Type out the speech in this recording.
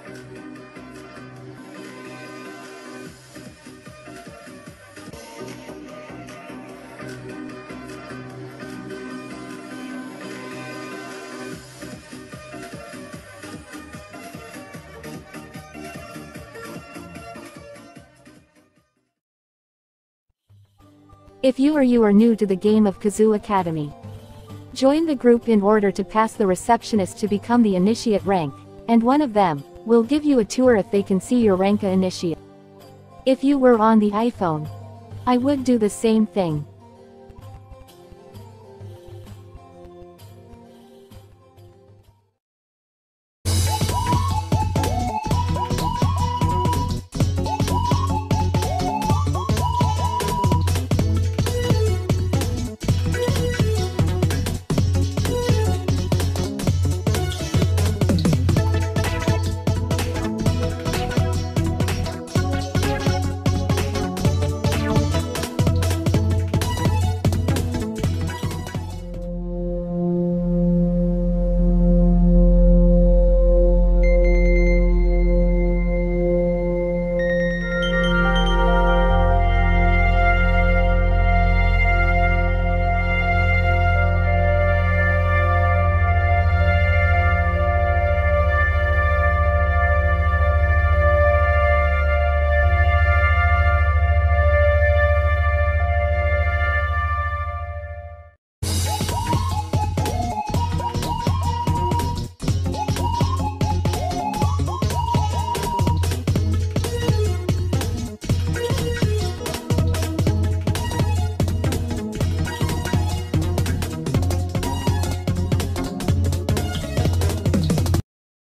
If you are new to the game of Kazoo Academy, join the group in order to pass the receptionist to become the initiate rank, and one of them will give you a tour if they can see your rank initiate. If you were on the iPhone, I would do the same thing.